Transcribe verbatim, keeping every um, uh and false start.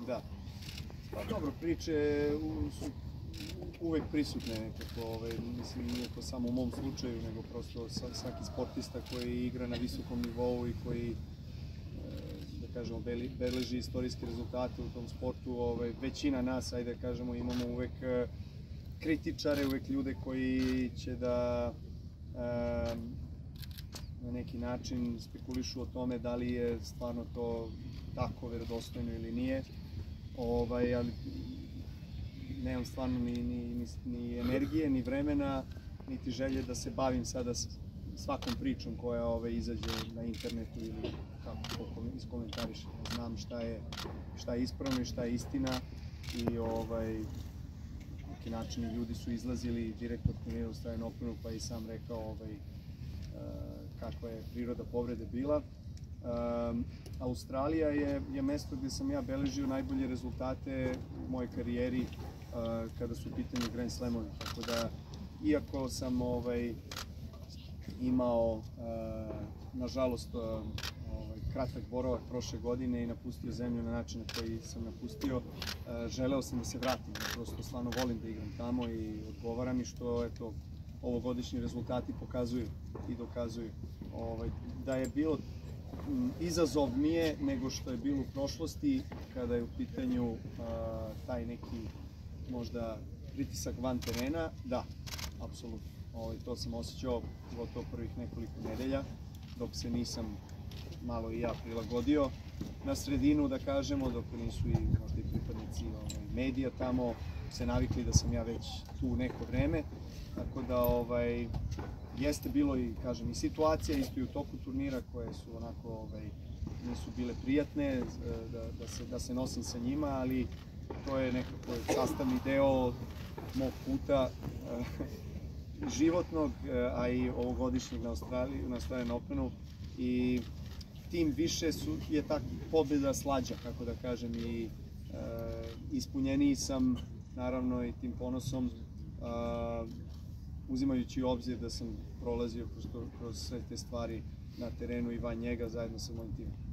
da. Pa dobro, priče su uvek prisutne nekako, ovaj, mislim, nije to samo u mom slučaju, nego prosto svaki sportista koji igra na visokom nivou i koji, da kažemo, beleži istorijske rezultate u tom sportu, ovaj, većina nas, ajde da kažemo, imamo uvek kritičare, uvek ljude koji će da na neki način spekulišu o tome da li je stvarno to tako verodostojno ili nije, ovaj, ali nemam stvarno ni, ni, ni energije, ni vremena, niti želje da se bavim sada svakom pričom koja ovaj, izađe na internetu ili kako ko iskomentariše. Znam šta je, šta je ispravno i šta je istina i ovaj, na neki način ljudi su izlazili, direktor trenirao stavljeno opinu, pa i sam rekao ovaj, kakva je priroda povrede bila. Um, Australija je, je mesto gde sam ja beležio najbolje rezultate u mojoj karijeri uh, kada su u pitanju Grand Slamovi, tako da iako sam ovaj, imao uh, nažalost uh, ovaj, kratak boravak prošle godine i napustio zemlju na način na koji sam napustio, uh, želeo sam da se vratim, prosto stvarno volim da igram tamo i odgovaram mi što eto, ovogodišnji rezultati pokazuju i dokazuju. Ovaj, da je bilo izazovnije nego što je bilo u prošlosti kada je u pitanju a, taj neki možda pritisak van terena, da, apsolutno. Ovaj, to sam osjećao gotovo prvih nekoliko nedelja dok se nisam malo i ja prilagodio na sredinu, da kažemo, dok nisu i možda i pripadnici ovaj, medija tamo se navikli da sam ja već tu neko vreme, tako da ovaj, jeste bilo i, kažem, i situacija isto i u toku turnira koje su onako ovaj, nisu bile prijatne da, da, se, da se nosim sa njima, ali to je nekako sastavni deo mog puta životnog, a i ovogodišnjeg na Australiji, na Australian Openu, i tim više su, je ta pobjeda slađa, kako da kažem, i e, ispunjeniji sam naravno i tim ponosom, a, uzimajući u obzir da sam prolazio kroz, kroz sve te stvari na terenu i van njega zajedno sa mojim timom.